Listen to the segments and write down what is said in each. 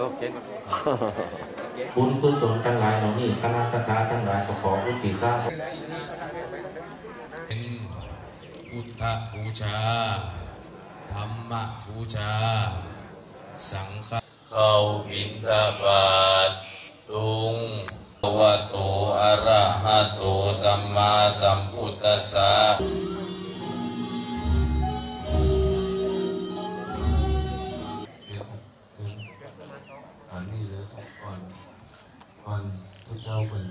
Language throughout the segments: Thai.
บุญกุศลทั้งหลายเหล่านี้คณะสัตยาทั้งหลายก็ขออุทิศสร้างพุทธบูชาธรรมบูชาสังฆเข้าบิณฑบาตตุงวะโตอะระหะโตสัมมาสัมพุทธัสสะอันนี้เลยก่อนพระเจ้าเป็น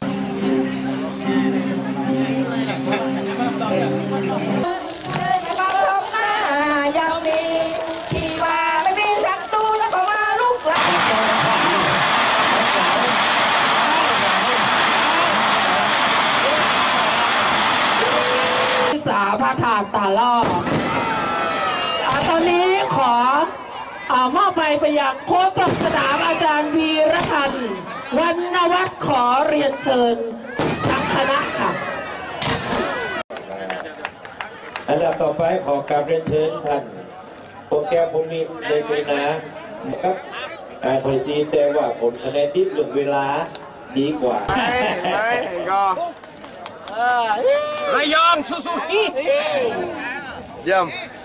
พระธาตุตาล่อตอนนี้ขอมอบไปยังโฆษกสนามอาจารย์วีรพันธ์วรรณวัฒน์ขอเรียนเชิญทั้งคณะค่ะอันดับต่อไปขอกราบเรียนเชิญท่านโปรแกรมผมมีเลยไปนะครับถอยซีแต่ว่าผลคะแนนที่หนึ่งเวลาดีกว่าระยองสู้ๆเยี่ยม